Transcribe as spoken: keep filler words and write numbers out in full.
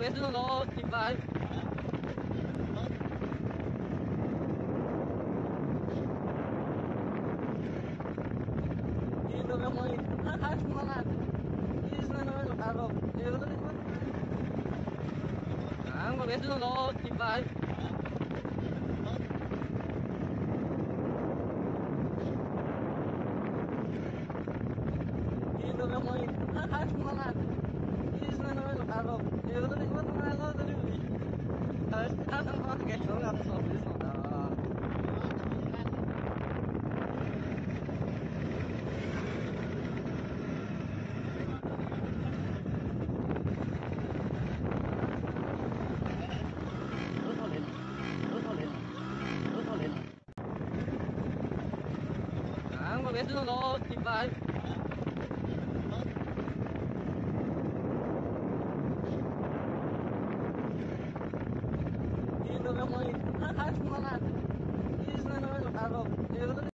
momento no que vai. E do meu mãe, a rádio malada. Isso não é no carro. Eu não tenho. Ah, um momento no que vai. E do meu mãe, a rádio malada. Isso não é no carro. Eu não tenho nada de mim. Acho que tá falando que é jogado só por isso não dá. Eu tô lendo. Eu tô lendo. Eu tô lendo. Ah, um momento no que vai. E do meu mãe, a rádio malada. Isso não é no carro. Eu não